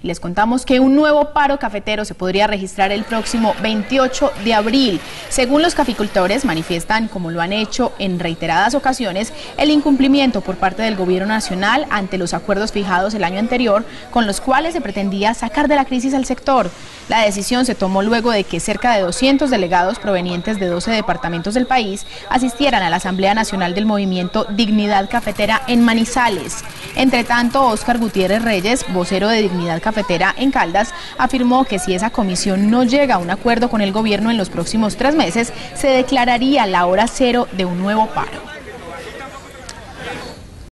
y les contamos que un nuevo paro cafetero se podría registrar el próximo 28 de abril. Según los caficultores, manifiestan, como lo han hecho en reiteradas ocasiones, el incumplimiento por parte del gobierno nacional ante los acuerdos fijados el año anterior, con los cuales se pretendía sacar de la crisis al sector. La decisión se tomó luego de que cerca de 200 delegados provenientes de 12 departamentos del país asistieran a la Asamblea Nacional del Movimiento Dignidad Cafetera en Manizales. Entre tanto, Óscar Gutiérrez Reyes, vocero de Dignidad Cafetera en Caldas, afirmó que si esa comisión no llega a un acuerdo con el gobierno en los próximos 3 meses, se declararía la hora cero de un nuevo paro.